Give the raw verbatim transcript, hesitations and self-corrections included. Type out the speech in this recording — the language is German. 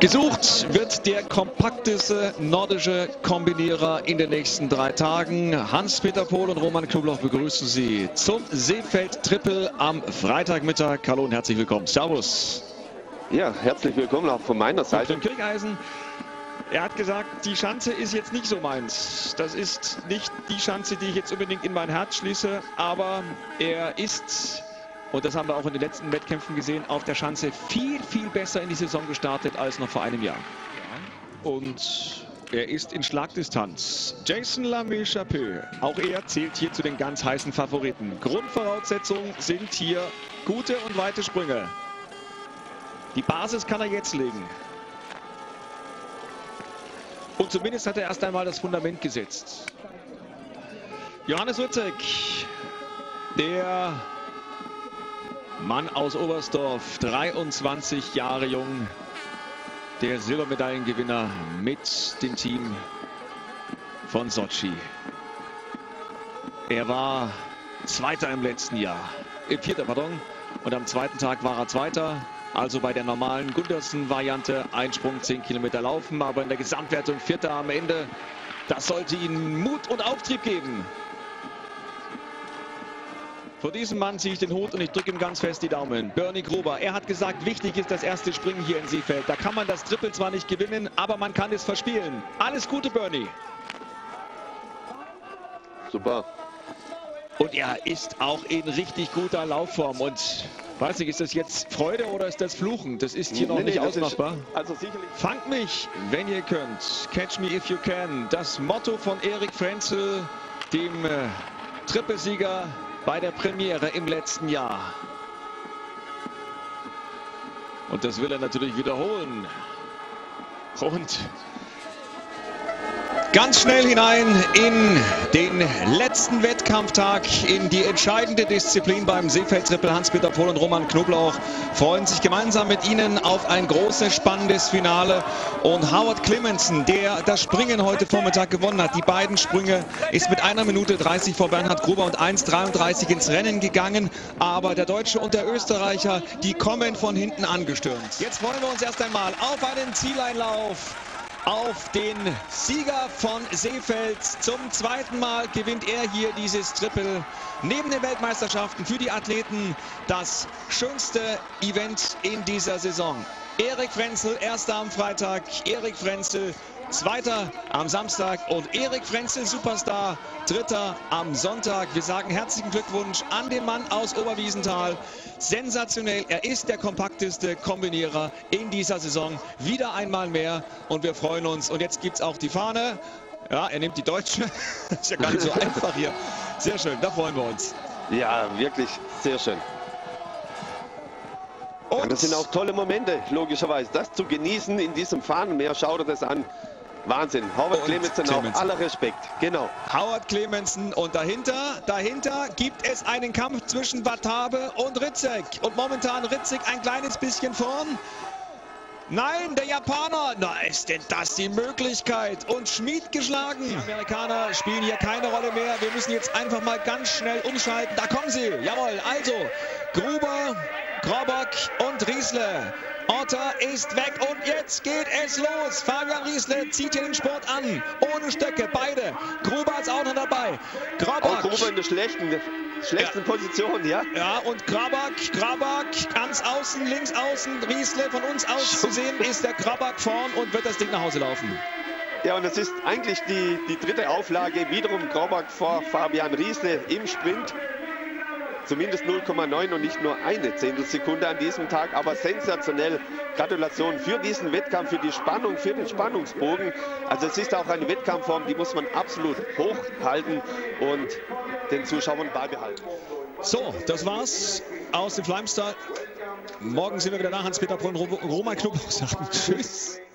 Gesucht wird der kompakteste nordische Kombinierer in den nächsten drei Tagen. Hans-Peter Pohl und Roman Knobloch begrüßen Sie zum Seefeld-Triple am Freitagmittag. Hallo und herzlich willkommen. Servus. Ja, herzlich willkommen auch von meiner Seite. Kircheisen, er hat gesagt, die Schanze ist jetzt nicht so meins. Das ist nicht die Schanze, die ich jetzt unbedingt in mein Herz schließe, aber er ist... Und das haben wir auch in den letzten Wettkämpfen gesehen, auf der Schanze viel, viel besser in die Saison gestartet als noch vor einem Jahr. Und er ist in Schlagdistanz. Jason Lamé-Chappé, auch er zählt hier zu den ganz heißen Favoriten. Grundvoraussetzungen sind hier gute und weite Sprünge. Die Basis kann er jetzt legen. Und zumindest hat er erst einmal das Fundament gesetzt. Johannes Rützek, der Mann aus Oberstdorf, dreiundzwanzig Jahre jung, der Silbermedaillengewinner mit dem Team von Sochi. Er war Zweiter im letzten Jahr, im Vierter, pardon, und am zweiten Tag war er Zweiter, also bei der normalen Gundersen-Variante, Einsprung zehn Kilometer laufen, aber in der Gesamtwertung Vierter am Ende. Das sollte ihm Mut und Auftrieb geben. Vor diesem Mann ziehe ich den Hut und ich drücke ihm ganz fest die Daumen. Bernie Gruber, er hat gesagt, wichtig ist das erste Springen hier in Seefeld. Da kann man das Triple zwar nicht gewinnen, aber man kann es verspielen. Alles Gute, Bernie. Super. Und er ist auch in richtig guter Laufform. Und weiß nicht, ist das jetzt Freude oder ist das Fluchen? Das ist hier nee, noch nicht nee, ausmachbar. Ist, also sicherlich. Fangt mich, wenn ihr könnt. Catch me if you can. Das Motto von Erik Frenzel, dem äh, Trippelsieger bei der Premiere im letzten Jahr. Und das will er natürlich wiederholen. Und ganz schnell hinein in den letzten Wettkampftag, in die entscheidende Disziplin beim Seefeld-Triple. Hans-Peter Pohl und Roman Knobloch freuen sich gemeinsam mit Ihnen auf ein großes, spannendes Finale. Und Howard Clemenson, der das Springen heute Vormittag gewonnen hat, die beiden Sprünge, ist mit einer Minute dreißig vor Bernhard Gruber und eins dreiunddreißig ins Rennen gegangen. Aber der Deutsche und der Österreicher, die kommen von hinten angestürmt. Jetzt freuen wir uns erst einmal auf einen Zieleinlauf. Auf den Sieger von Seefeld. Zum zweiten Mal gewinnt er hier dieses Triple. Neben den Weltmeisterschaften für die Athleten das schönste Event in dieser Saison. Erik Frenzel, erster am Freitag. Erik Frenzel, zweiter am Samstag. Und Erik Frenzel, Superstar, dritter am Sonntag. Wir sagen herzlichen Glückwunsch an den Mann aus Oberwiesenthal. Sensationell, er ist der kompakteste Kombinierer in dieser Saison. Wieder einmal mehr und wir freuen uns. Und jetzt gibt es auch die Fahne. Ja, er nimmt die deutsche. Das ist ja gar nicht so einfach hier. Sehr schön, da freuen wir uns. Ja, wirklich sehr schön. Und das sind auch tolle Momente, logischerweise. Das zu genießen in diesem Fahnenmeer, schaut euch das an. Wahnsinn. Howard Clemenson, auch aller Respekt. Genau. Howard Clemenson und dahinter, dahinter gibt es einen Kampf zwischen Watabe und Rützek. Und momentan Rützek ein kleines bisschen vorn. Nein, der Japaner. Na, ist denn das die Möglichkeit? Und Schmid geschlagen. Die Amerikaner spielen hier keine Rolle mehr. Wir müssen jetzt einfach mal ganz schnell umschalten. Da kommen sie. Jawohl. Also, Gruber, Grobak und Riesle. Otter ist weg und jetzt geht es los. Fabian Riesle zieht hier den Sport an. Ohne Stöcke, beide. Gruber ist auch noch dabei. Grobak. Auch Gruber in der schlechten, schlechten ja. Position, ja? Ja, und Grabak, Grabak ganz außen, links außen. Riesle von uns aus zu sehen ist der Grabak vorn und wird das Ding nach Hause laufen. Ja, und es ist eigentlich die, die dritte Auflage. Wiederum Grabak vor Fabian Riesle im Sprint. Zumindest null Komma neun und nicht nur eine Zehntelsekunde an diesem Tag, aber sensationell. Gratulation für diesen Wettkampf, für die Spannung, für den Spannungsbogen. Also es ist auch eine Wettkampfform, die muss man absolut hochhalten und den Zuschauern beibehalten. So, das war's aus dem Flimestyle. Morgen sind wir wieder da. Hans-Peter Pohl und Roman Knobloch sagen Tschüss.